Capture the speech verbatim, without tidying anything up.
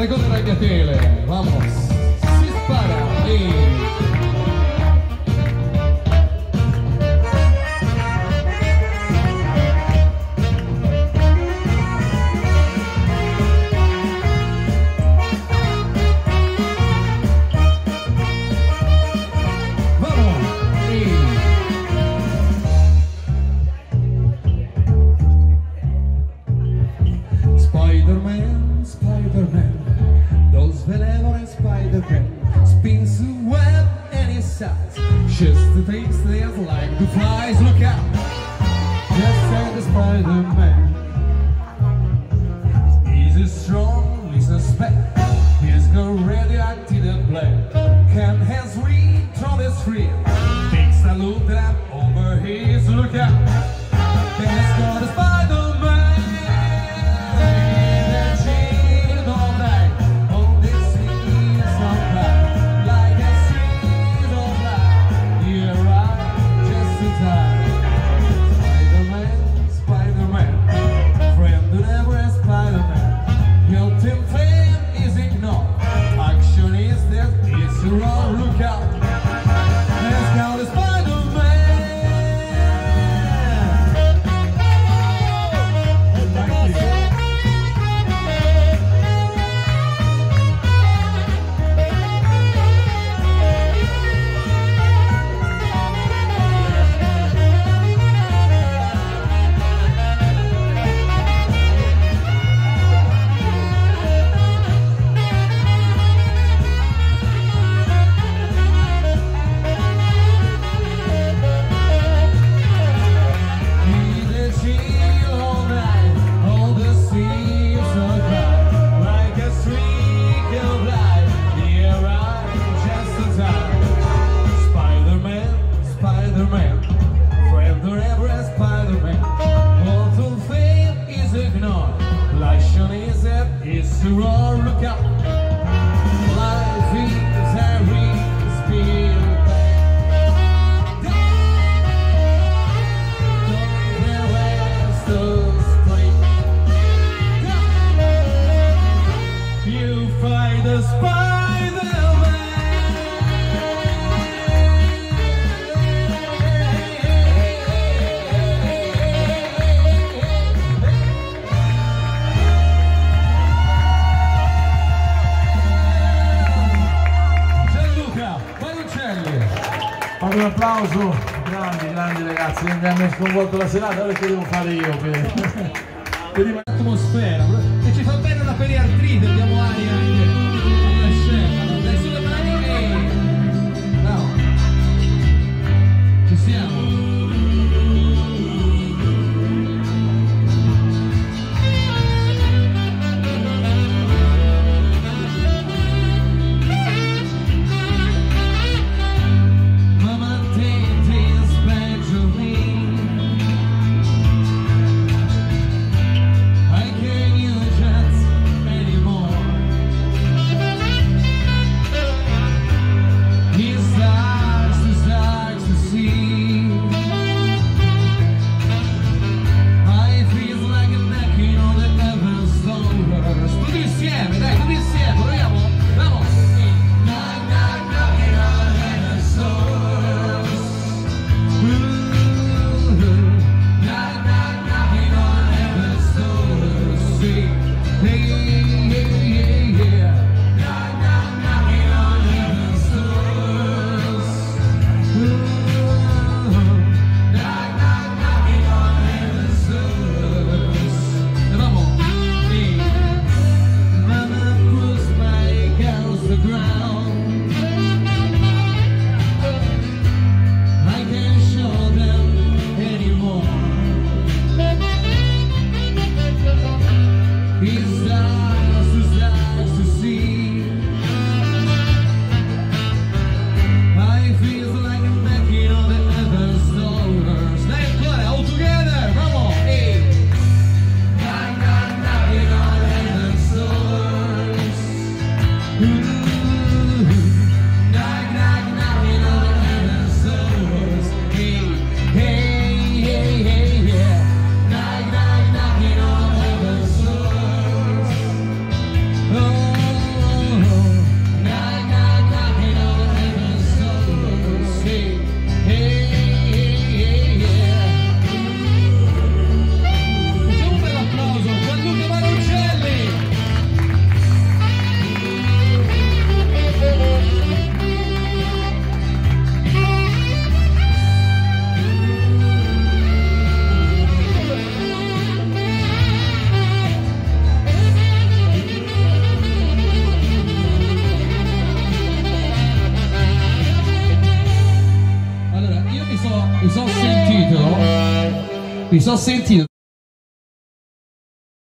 Recoge Ragatele, vamos, si spara e... Spider-Man, Spider-Man, those benevolent Spider-Man spins a web and he sighs, shoots the things that like the flies. Look out! Just said the Spider-Man. He's a strong, he's a spec. He's got radioactive and black. Can hands read from the street? Big salute that over his look out! He's got a Spider-Man. Look out! Life is a real Don't rest the spring. You fight the Spider-Man. Fate un applauso, grandi, grandi ragazzi, mi hanno sconvolto la serata, ora che devo fare io per, per Atmosfera, e ci fa bene la periartrite, diamo aria anche alla scena, dai sulle mani e... no, ci siamo. Mi sono sentito.